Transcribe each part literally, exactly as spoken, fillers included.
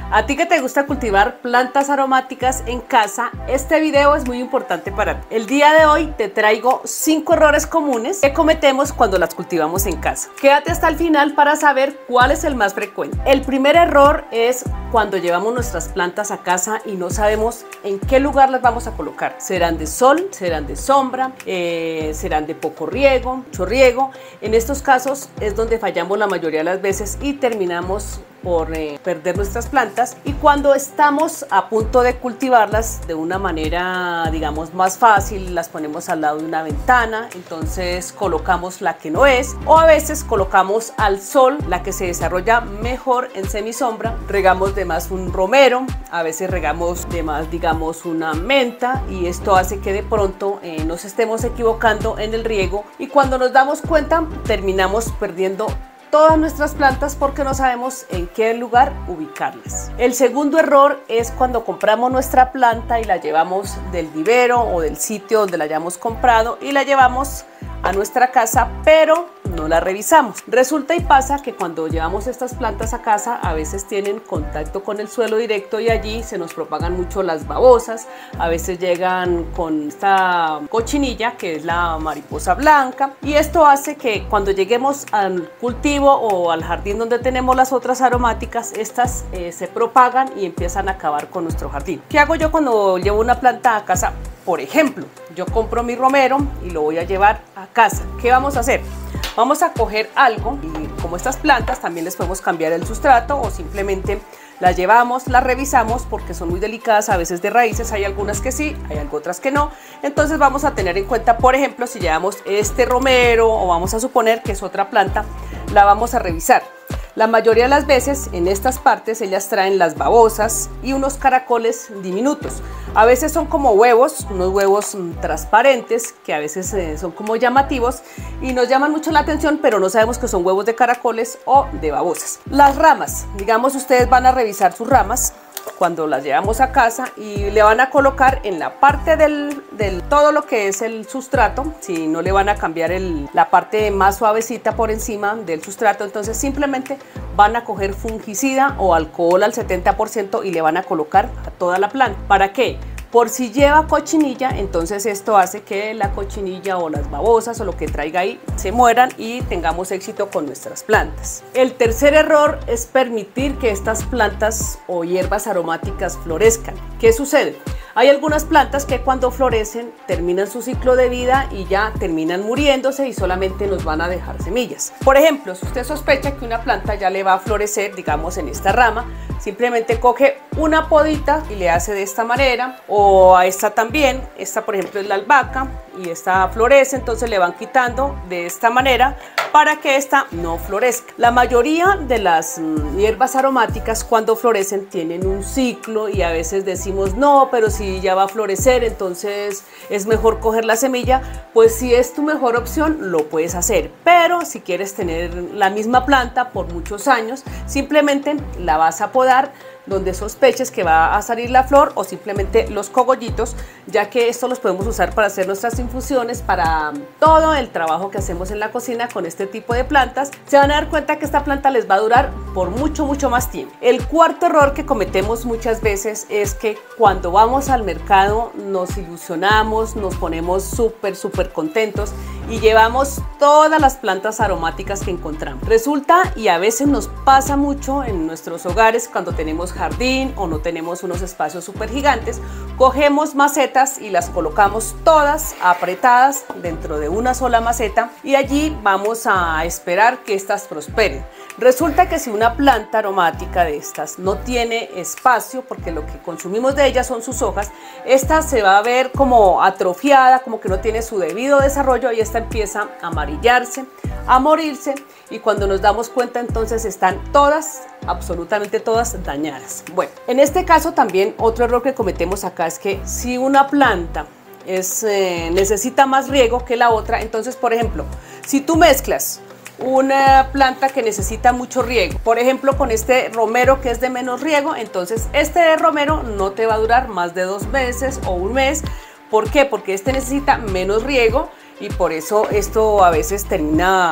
A ti que te gusta cultivar plantas aromáticas en casa, este video es muy importante para ti. El día de hoy te traigo cinco errores comunes que cometemos cuando las cultivamos en casa. Quédate hasta el final para saber cuál es el más frecuente. El primer error es cuando llevamos nuestras plantas a casa y no sabemos en qué lugar las vamos a colocar. Serán de sol, serán de sombra, eh, serán de poco riego, mucho riego. En estos casos es donde fallamos la mayoría de las veces y terminamos por eh, perder nuestras plantas, y cuando estamos a punto de cultivarlas de una manera digamos más fácil, las ponemos al lado de una ventana, entonces colocamos la que no es, o a veces colocamos al sol la que se desarrolla mejor en semisombra, regamos de más un romero, a veces regamos de más digamos una menta, y esto hace que de pronto eh, nos estemos equivocando en el riego, y cuando nos damos cuenta terminamos perdiendo todas nuestras plantas porque no sabemos en qué lugar ubicarlas. El segundo error es cuando compramos nuestra planta y la llevamos del vivero o del sitio donde la hayamos comprado y la llevamos a nuestra casa, pero no la revisamos. Resulta y pasa que cuando llevamos estas plantas a casa a veces tienen contacto con el suelo directo y allí se nos propagan mucho las babosas, a veces llegan con esta cochinilla que es la mariposa blanca, y esto hace que cuando lleguemos al cultivo o al jardín donde tenemos las otras aromáticas, estas eh, se propagan y empiezan a acabar con nuestro jardín. ¿Qué hago yo cuando llevo una planta a casa? Por ejemplo, yo compro mi romero y lo voy a llevar a casa. ¿Qué vamos a hacer? Vamos a coger algo, y como estas plantas también les podemos cambiar el sustrato o simplemente las llevamos, las revisamos porque son muy delicadas a veces de raíces, hay algunas que sí, hay otras que no, entonces vamos a tener en cuenta, por ejemplo, si llevamos este romero o vamos a suponer que es otra planta, la vamos a revisar. La mayoría de las veces en estas partes ellas traen las babosas y unos caracoles diminutos. A veces son como huevos, unos huevos transparentes que a veces eh, son como llamativos y nos llaman mucho la atención, pero no sabemos que son huevos de caracoles o de babosas. Las ramas, digamos, ustedes van a revisar sus ramas cuando las llevamos a casa y le van a colocar en la parte del, del todo lo que es el sustrato, si no le van a cambiar el, la parte más suavecita por encima del sustrato, entonces simplemente van a coger fungicida o alcohol al setenta por ciento y le van a colocar a toda la planta. ¿Para qué? Por si lleva cochinilla, entonces esto hace que la cochinilla o las babosas o lo que traiga ahí se mueran y tengamos éxito con nuestras plantas. El tercer error es permitir que estas plantas o hierbas aromáticas florezcan. ¿Qué sucede? Hay algunas plantas que cuando florecen terminan su ciclo de vida y ya terminan muriéndose y solamente nos van a dejar semillas. Por ejemplo, si usted sospecha que una planta ya le va a florecer, digamos en esta rama, simplemente coge una podita y le hace de esta manera, o a esta también, esta por ejemplo es la albahaca y esta florece, entonces le van quitando de esta manera para que esta no florezca. La mayoría de las mm, hierbas aromáticas cuando florecen tienen un ciclo y a veces decimos no, pero si ya va a florecer entonces es mejor coger la semilla. Pues si es tu mejor opción lo puedes hacer, pero si quieres tener la misma planta por muchos años, simplemente la vas a podar donde sospeches que va a salir la flor o simplemente los cogollitos, ya que esto los podemos usar para hacer nuestras infusiones, para todo el trabajo que hacemos en la cocina con este tipo de plantas. Se van a dar cuenta que esta planta les va a durar por mucho mucho más tiempo. El cuarto error que cometemos muchas veces es que cuando vamos al mercado nos ilusionamos, nos ponemos súper súper contentos y llevamos todas las plantas aromáticas que encontramos. Resulta, y a veces nos pasa mucho en nuestros hogares cuando tenemos jardín o no tenemos unos espacios súper gigantes, cogemos macetas y las colocamos todas apretadas dentro de una sola maceta y allí vamos a esperar que estas prosperen. Resulta que si una planta aromática de estas no tiene espacio, porque lo que consumimos de ella son sus hojas, esta se va a ver como atrofiada, como que no tiene su debido desarrollo, y esta empieza a amarillarse, a morirse, y cuando nos damos cuenta entonces están todas, absolutamente todas dañadas. Bueno, en este caso también otro error que cometemos acá es que si una planta es, eh, necesita más riego que la otra, entonces por ejemplo, si tú mezclas una planta que necesita mucho riego, por ejemplo con este romero que es de menos riego, entonces este romero no te va a durar más de dos meses o un mes. ¿Por qué? Porque este necesita menos riego y por eso esto a veces termina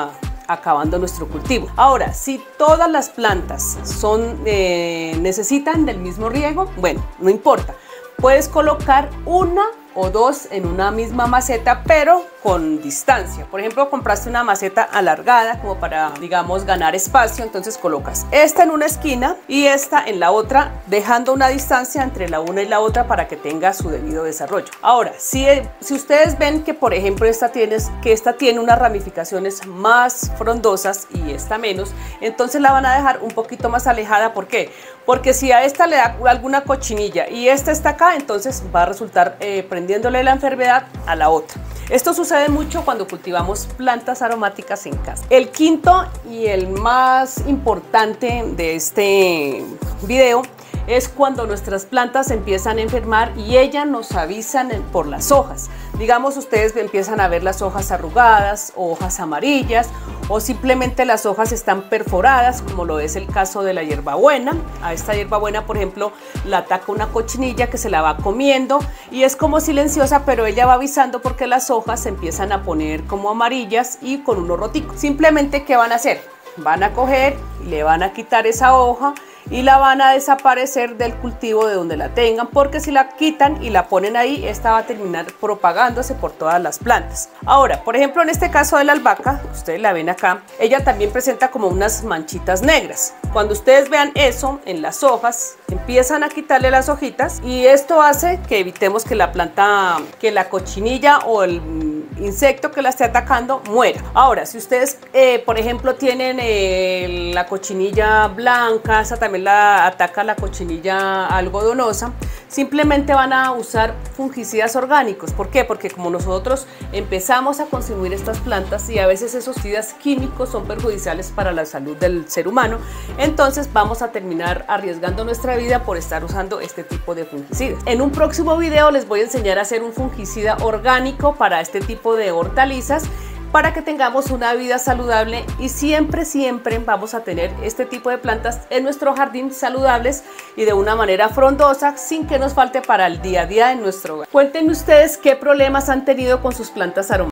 acabando nuestro cultivo. Ahora, si todas las plantas son, eh, necesitan del mismo riego, bueno, no importa. Puedes colocar una o dos en una misma maceta, pero con distancia. Por ejemplo, compraste una maceta alargada como para, digamos, ganar espacio, entonces colocas esta en una esquina y esta en la otra, dejando una distancia entre la una y la otra para que tenga su debido desarrollo. Ahora, si, si ustedes ven que, por ejemplo, esta tiene, que esta tiene unas ramificaciones más frondosas y esta menos, entonces la van a dejar un poquito más alejada. ¿Por qué? Porque si a esta le da alguna cochinilla y esta está acá, entonces va a resultar eh, prendiéndole la enfermedad a la otra. Esto sucede mucho cuando cultivamos plantas aromáticas en casa. El quinto y el más importante de este video es cuando nuestras plantas empiezan a enfermar y ellas nos avisan por las hojas. Digamos, ustedes empiezan a ver las hojas arrugadas o hojas amarillas, o simplemente las hojas están perforadas, como lo es el caso de la hierbabuena. A esta hierbabuena, por ejemplo, la ataca una cochinilla que se la va comiendo y es como silenciosa, pero ella va avisando porque las hojas se empiezan a poner como amarillas y con unos roticos. Simplemente, ¿qué van a hacer? Van a coger y le van a quitar esa hoja y la van a desaparecer del cultivo de donde la tengan, porque si la quitan y la ponen ahí, esta va a terminar propagándose por todas las plantas. Ahora, por ejemplo, en este caso de la albahaca, ustedes la ven acá, ella también presenta como unas manchitas negras. Cuando ustedes vean eso en las hojas, empiezan a quitarle las hojitas y esto hace que evitemos que la planta, que la cochinilla o el insecto que la esté atacando muera. Ahora, si ustedes, eh, por ejemplo, tienen eh, la cochinilla blanca, esa también la ataca la cochinilla algodonosa, simplemente van a usar fungicidas orgánicos. ¿Por qué? Porque como nosotros empezamos a consumir estas plantas y a veces esos fungicidas químicos son perjudiciales para la salud del ser humano, entonces vamos a terminar arriesgando nuestra vida por estar usando este tipo de fungicidas. En un próximo video les voy a enseñar a hacer un fungicida orgánico para este tipo de hortalizas, para que tengamos una vida saludable y siempre, siempre vamos a tener este tipo de plantas en nuestro jardín saludables y de una manera frondosa, sin que nos falte para el día a día en nuestro hogar. Cuéntenme ustedes qué problemas han tenido con sus plantas aromáticas.